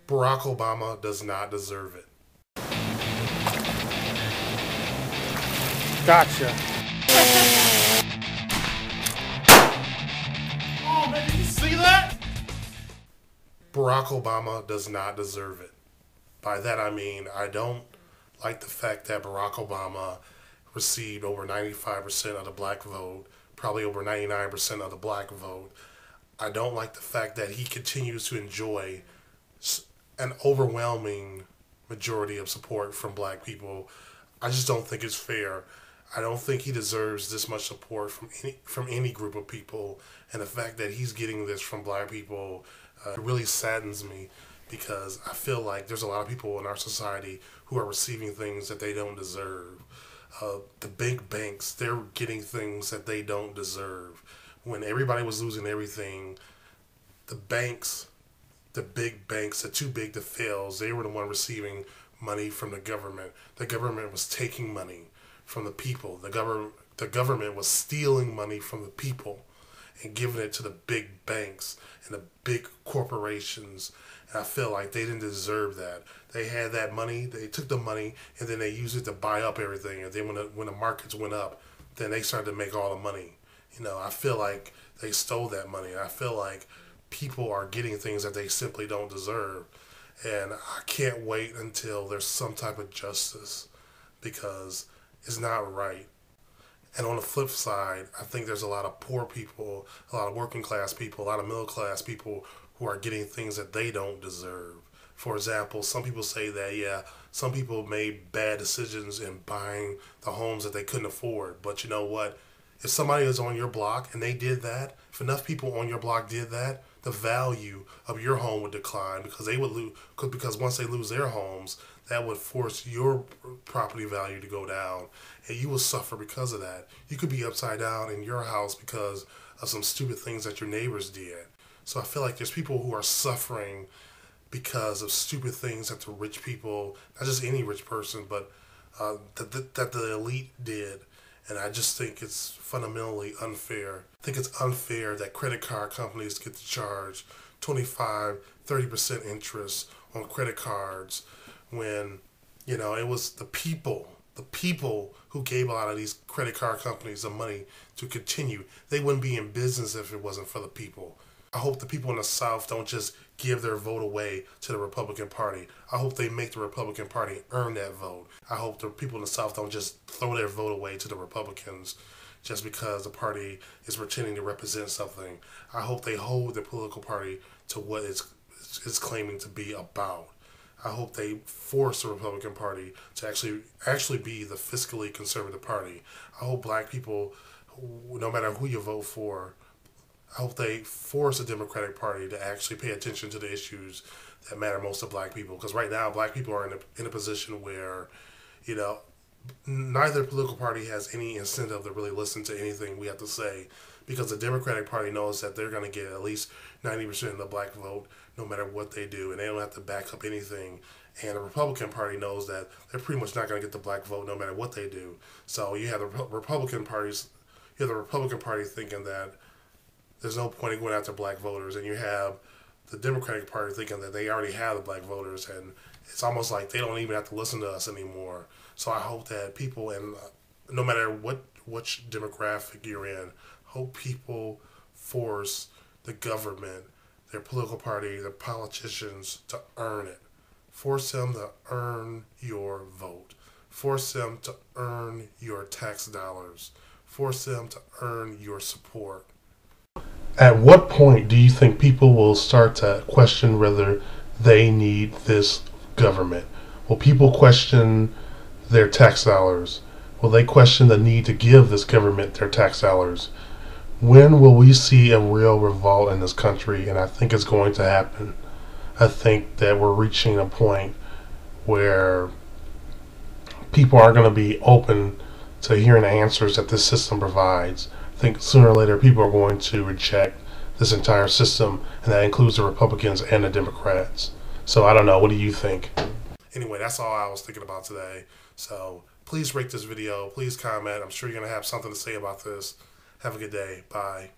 Barack Obama does not deserve it. Gotcha. Oh man, did you see that? Barack Obama does not deserve it. By that I mean, I don't like the fact that Barack Obama received over 95% of the black vote, probably over 99% of the black vote. I don't like the fact that he continues to enjoy an overwhelming majority of support from black people. I just don't think it's fair. I don't think he deserves this much support from any group of people, and the fact that he's getting this from black people really saddens me, because I feel like there's a lot of people in our society who are receiving things that they don't deserve. The big banks, they're getting things that they don't deserve. When everybody was losing everything, the banks, the big banks, the too big to fail, they were the one receiving money from the government. The government was taking money from the people. The government was stealing money from the people and giving it to the big banks and the big corporations. And I feel like they didn't deserve that. They had that money, they took the money, and then they used it to buy up everything. And then when the markets went up, then they started to make all the money. You know, I feel like they stole that money. And I feel like people are getting things that they simply don't deserve. And I can't wait until there's some type of justice, because it's not right. And on the flip side, I think there's a lot of poor people, a lot of working class people, a lot of middle class people who are getting things that they don't deserve. For example, some people say that, yeah, some people made bad decisions in buying the homes that they couldn't afford. But you know what? If somebody is on your block and they did that, if enough people on your block did that, the value of your home would decline, because they would lose. Because once they lose their homes, that would force your property value to go down, and you will suffer because of that. You could be upside down in your house because of some stupid things that your neighbors did. So I feel like there's people who are suffering because of stupid things that the rich people, not just any rich person, but that the elite did. And I just think it's fundamentally unfair. I think it's unfair that credit card companies get to charge 25, 30% interest on credit cards when, you know, it was the people who gave a lot of these credit card companies the money to continue. They wouldn't be in business if it wasn't for the people. I hope the people in the South don't just give their vote away to the Republican Party. I hope they make the Republican Party earn that vote. I hope the people in the South don't just throw their vote away to the Republicans just because the party is pretending to represent something. I hope they hold the political party to what it's claiming to be about. I hope they force the Republican Party to actually be the fiscally conservative party. I hope black people, no matter who you vote for, I hope they force the Democratic Party to actually pay attention to the issues that matter most to black people. Because right now, black people are in a position where, you know, neither political party has any incentive to really listen to anything we have to say, because the Democratic Party knows that they're going to get at least 90% of the black vote no matter what they do, and they don't have to back up anything. And the Republican Party knows that they're pretty much not going to get the black vote no matter what they do. So you have the Republican Party thinking that there's no point in going after black voters, and you have the Democratic Party thinking that they already have the black voters, and it's almost like they don't even have to listen to us anymore. So I hope that people, and no matter which demographic you're in, hope people force the government, their political party, their politicians to earn it. Force them to earn your vote. Force them to earn your tax dollars. Force them to earn your support. At what point do you think people will start to question whether they need this government? Will people question their tax dollars? Will they question the need to give this government their tax dollars? When will we see a real revolt in this country? And I think it's going to happen. I think that we're reaching a point where people aren't going to be open to hearing the answers that this system provides. I think sooner or later people are going to reject this entire system, and that includes the Republicans and the Democrats. So I don't know. What do you think? Anyway, that's all I was thinking about today. So please rate this video. Please comment. I'm sure you're going to have something to say about this. Have a good day. Bye.